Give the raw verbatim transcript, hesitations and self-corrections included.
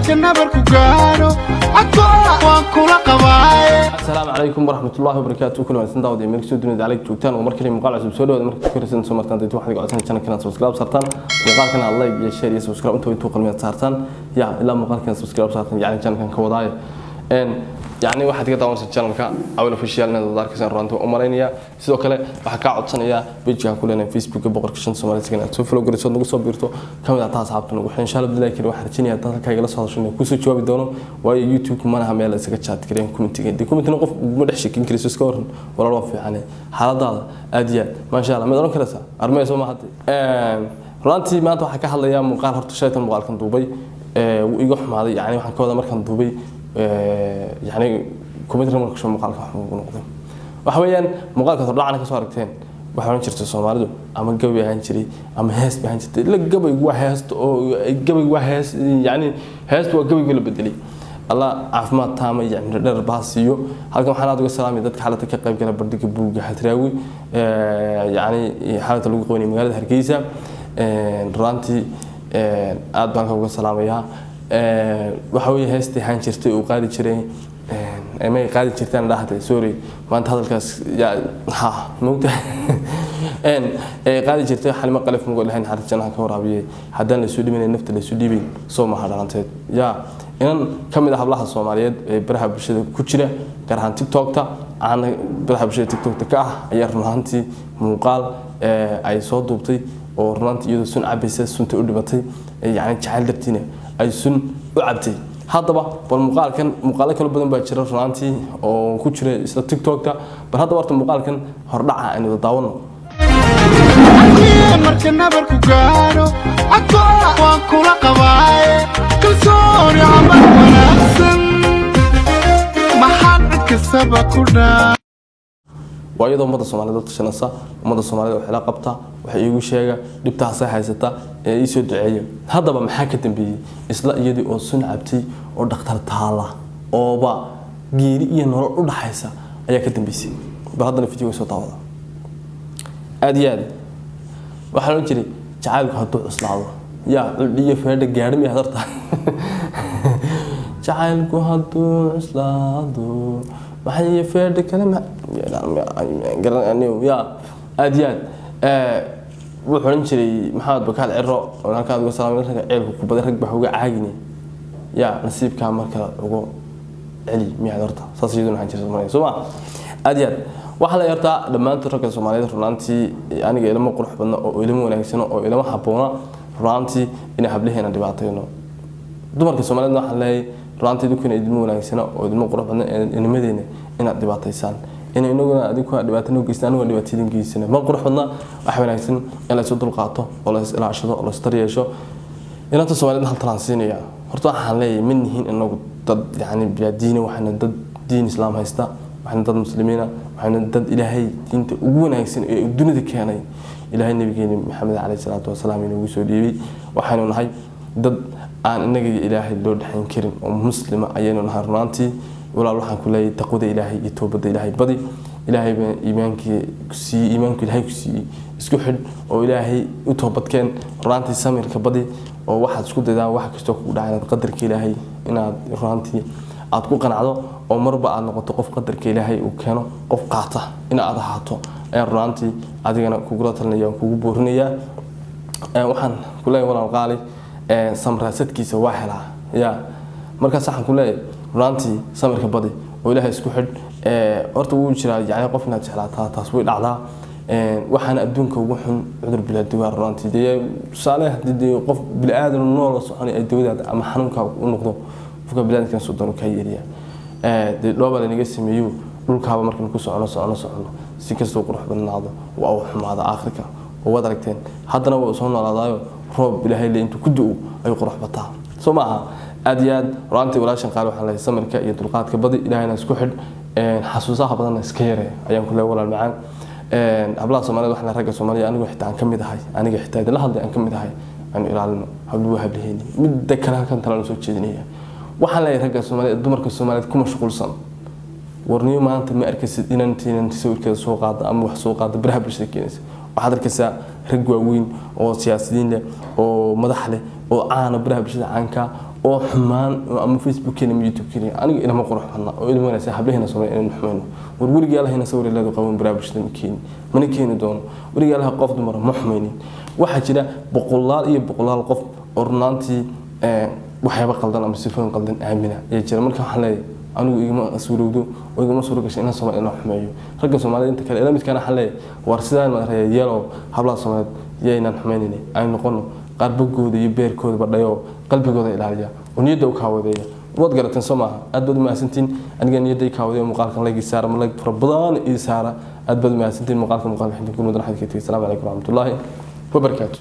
markana barku gaaro waan kula qabaa. Assalaamu alaykum warahmatullahi wabarakatuh. Kullu wanaagsan daawada meel soo dunida alayk joogtaan oo markii muuqaal cusub soo dhawaada markii koreysan soo martaan dadku waxay go'aansan channel-kana subscribe saartaan muuqaalkana like iyo share iyo subscribe inta intuu qalmiyaad saartaan ya ilaa muuqaalkana subscribe saartaan yani channel-kan ka wadaayo een يعني واحد كده طبعا channel-ka awal official na darkiisan runtii u maleynaya sidoo kale waxa ka codsanaya page-ka kulena Facebook boqorka shan Soomaaliyeed soo follow garayso nagu soo biirto kamida taas habtan ugu insha Allah billahi kale waxaan rajaynayaa dadka kayga la soo hadashay ku soo jawaabi doono waayo YouTube mana meel isaga chat gareyn comment-ga dii comment-na qof ma dhex sheekin kariso iska waran walaalo fiican xaaladaada aadiya ma sha Allah ma doon karaysa armay soo ma hadii een runtii maanta waxa ka hadlayaa muuqaal horta shaytan muuqaalkan duubay ee uu iga xumaaday yani waxaan ka wada markan duubay يعني كمبيوتر مركز شو مقالك نقطة وحويان مقالك تطلعنا كسواركتين وحويان شرط الصومالي أما الجو بيهانشري أما هاس بيهانشري لا الجو يجوا هاس أو الجو يجوا هاس يعني هاس والجو يقول بدلي الله عفما تام يعني الرباصيو هذا كم حالات السلام يدك حالتك قريب كنا بردك بوج حتراوي يعني حالة الوقوني مقالة هركيسة رانتي عاد بانك السلام يا waxaway heestay han jirtay oo qaadi jiray ee may qaadi jirtaan dhaxday sorry maanta hadalkaas yaa ha nuugta een ee qaadi jirtay xalma qalaf mugo lahayn xarjana ka warabiyay hadan la soo dhimanay nafta la soo dhibay soo ma hadanteed ya inan kamid ah hablaha Soomaaliyeed ee baraha bulshada ku jira gaar ahaan TikTok-ta aan baraha bulshada TikTok-ta ka ah ayaa runtii muuqaal ee ay soo duubtay oo runtii iyadoo sun cabisay sunta u dhibatay yani jacayl dartiina ay sun u cabtay hadaba bal muuqaalkan muuqaalo kala badan baa jira runtii oo ku jira isla TikTok-ta bal hadaba warta muuqaalkan hordhaca aan wada daawano markana barku gaaro waan kula qabaa kalsooni ama wanaagsan maxaan kasaba ku dhaa waayada umada Soomaaliyeed tashanaysa umada Soomaaliyeed waxa la qabta waxa iigu sheega dhibtaas ay haysata ee ii soo duceeyo hadaba maxaa ka dambeeyay isla iyadii oo sun cabtay oo dhakhtar taala oo ba geeri iyo nolol u dhaxaysa ayaa ka dambeysay bal hadana video soo taawada aad iyo aad waxa la jiray jacaylku haduu cuslaado ya iyo feedha gaadhmi hadarta jacaylku haduu cuslaado waxay feedha kale ma garanayno ya aad iyo aad ee wuxuu jiray maxamed bakaal ciro oo halka ugu salaamay rag ceelku ku badan rag baxuga caagini ya nasiibka marka ugu celi miyaad horta saasiyadu waxaan jiray Soomaaliya Sooma aad iyo aad waxa la yartaa dhamaantood ragga Soomaaliyeed runtii aniga ilmo qurux badan oo ilmo wanaagsan oo ilmo haboona runtii in hablaheena dhibaatayno dumarka Soomaaliyeed waxa leeyahay runtii dadku inay ilmo wanaagsan oo ilmo qurux badan inimadeena inaad dhibaataysan in inaguna adigu dhibaatano geystaan oo dhibaatooyin geysana ma qurux badna wax wanaagsan in la soo dul qaato oo la ilaashado oo la istariyeesho inta Soomaaliyeed hal transiinaya horta waxaan leeyahay minhiin inagu dad yani diin waxana dad diin islaam haysta waxana dad muslimiina waxana dad ilaahay diinta ugu wanaagsan ee dunida keenay ilaahay nabigeena Maxamed alayhi salaatu wasalaam inuu soo dhiibay waxaanu nahay dad aan inaga ilaahay loo dhaxin karin oo muslima ayaynu nahay runtii walaal waxaan ku leeyahay taqwada ilaahay iyo toobada ilaahay badi ilaahay baa iimaankii si iimaanku ilaahay ku si isku xid oo ilaahay u toobadkeen runtii samirka badi oo waxaad isku daydaan wax kasto ku dhacay qadarka ilaahay inaad runtii aad ku qanacdo oo marba aad noqoto qof qadarka ilaahay uu keeno qof qaata in aad ahaato ay runtii adigana kugu talinayo kugu boorinaya ee waxaan ku leeyahay walaal qaali ee samraasadkiisa waa helaa ya marka saxan ku leeyahay runtii samirka badi oo ilaahay isku xid ee horta wuu jiraa yani qof inaad jeclaataa taas way dhacdaa ee waxaan adduunka ugu xun cudur bilaadiga runtii de saaleh dii qof bilaadan nool socon ay dawladda ama xanuunka u noqdo qofka bilaadkan soo doon ka yeeriya ee de dhoobal inaga sameeyo dhulkaaba markan ku socono socono socono si kastoo qurux badnaado waa uu xumaada aakhirka oo wad aragteen haddana waa soo noolaadayo roob ilaahay le intuu ku duu ay qurux bataa Soomaa aad iyo aad runtii walaashan qaal waxaan leeyahay samirka iyo dulqaadka badi ilaahayna isku xid ee xasuusaha badan iska yaree ayaan ku leeyahay walaal macaan ee hablaha Soomaaliyeed waxaan ragga Soomaaliyeed anigu xitaa aan kamid ahay aniga xitaa la hadlay aan kamid ahay aan ilaalino habluhu hablaheeni mid kale kan talaan soo jeedinaya waxaan leeyahay ragga Soomaaliyeed dumarka Soomaaliyeed kuma mashquulsan warniyo maanta ma arkaysid inaan tiinan sawirkeeda soo qaado ama wax soo qaado baraha bulshada keenaysa waxaad arkaysaa rag waaweyn oo siyaasiyiin leh oo madax leh oo aan baraha bulshada caanka oo xumaan ama Facebook ama YouTube kini aniga ina ma qurux badna oo ilmo wanaagsan hableena Soomaaliya inaan xumayno war waliga Allahina sawir leedo qaban baraabashada makiin mana keeni doono waliga Allah qof dumar ma xumaynin waxa jira boqolaal iyo boqolaal qof ornaantii ee waxyaaba qaldan ama sifooyin qaldan aamina ee jira marka waxa leeyahay anigu igama suurowdo oo igama suuro gashay inaan Soomaaliya inaan xumeeyo ragga Soomaaliyeed inta kale ila midkana xalay war sidaan ma reeyay habla Soomaaliyeed yeeynaan xumeynina ay noqono qarbagooda iyo beerkooda badhayo qalbigooda ilaaliya oo niyada u kaawadeeya wad garatan Soomaha aad baad ma asantiin aniga niyada ka wadayo muuqaalkan leegi saar ma leeg farbadaan ii saara aad baad ma asantiin muuqaalkan muuqaalka xidin ku mudan xadkii salaam alaykum wa rahmatullahi wa barakatuh